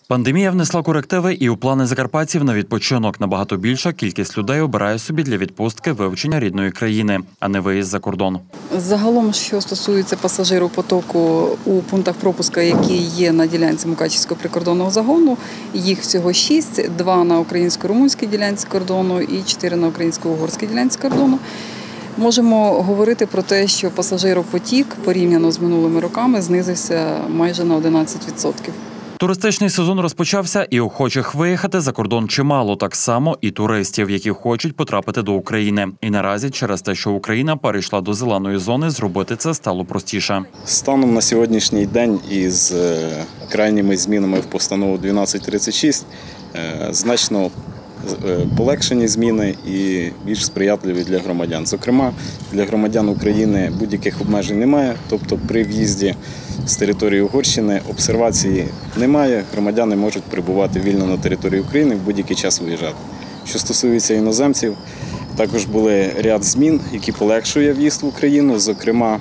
Пандемія внесла корективи і у плани закарпатців на відпочинок. Набагато більша кількість людей обирає собі для відпустки вивчення рідної країни, а не виїзд за кордон. Загалом, що стосується пасажиропотоку у пунктах пропуску, які є на ділянці Мукачівського прикордонного загону, їх всього 6, 2 на українсько-румунській ділянці кордону і 4 на українсько-угорській ділянці кордону. Можемо говорити про те, що пасажиропотік порівняно з минулими роками знизився майже на 11%. Туристичний сезон розпочався, і охочих виїхати за кордон чимало, так само і туристів, які хочуть потрапити до України. І наразі через те, що Україна перейшла до зеленої зони, зробити це стало простіше. Станом на сьогоднішній день із крайніми змінами в постанову 1236 значно полегшені зміни і більш сприятливі для громадян. Зокрема, для громадян України будь-яких обмежень немає, тобто при в'їзді з території Угорщини обсервації немає, громадяни можуть перебувати вільно на території України в будь-який час виїжджати. Що стосується іноземців, також були ряд змін, які полегшує в'їзд в Україну. Зокрема,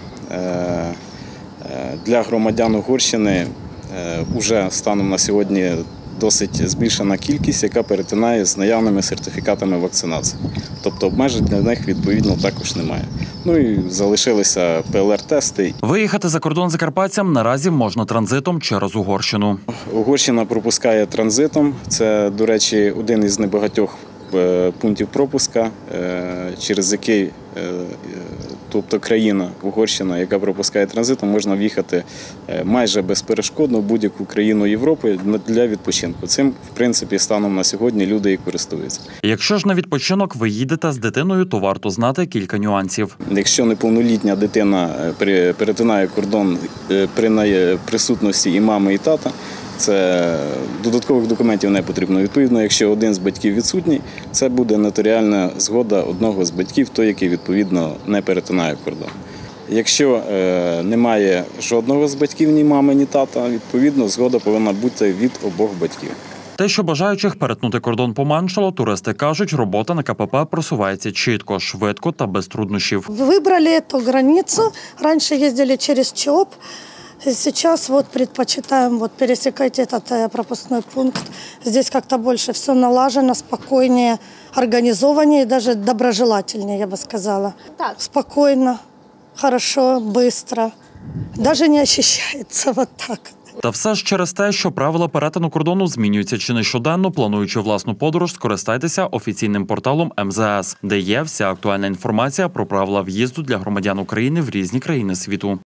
для громадян Угорщини вже станом на сьогодні досить збільшена кількість, яка перетинає з наявними сертифікатами вакцинації. Тобто обмежень для них, відповідно, також немає. Ну і залишилися ПЛР-тести. Виїхати за кордон закарпатцям наразі можна транзитом через Угорщину. Угорщина пропускає транзитом. Це, до речі, один із небагатьох пунктів пропуска, через який, тобто країна Угорщина, яка пропускає транзитом, можна в'їхати майже безперешкодно в будь-яку країну Європи для відпочинку. Цим, в принципі, станом на сьогодні люди і користуються. Якщо ж на відпочинок ви їдете з дитиною, то варто знати кілька нюансів. Якщо неповнолітня дитина перетинає кордон при присутності і мами, і тата, це додаткових документів не потрібно. Відповідно, якщо один з батьків відсутній, це буде нотаріальна згода одного з батьків, той, який, відповідно, не перетинає кордон. Якщо немає жодного з батьків, ні мами, ні тата, відповідно, згода повинна бути від обох батьків. Те, що бажаючих перетнути кордон поменшало, туристи кажуть, робота на КПП просувається чітко, швидко та без труднощів. Вибрали цю границю, раніше їздили через ЧОП. Сейчас предпочитаем пересекать этот пропускной пункт. Здесь как-то больше все налажено, спокойнее, организованнее и даже доброжелательнее, я бы сказала. Так. Спокойно, хорошо, быстро. Даже не ощущается вот так. Та все ж через те, що правила перетину кордону змінюються чи не щоденно, плануючи власну подорож, скористайтеся офіційним порталом МЗС, де є вся актуальна інформація про правила в'їзду для громадян України в різні країни світу.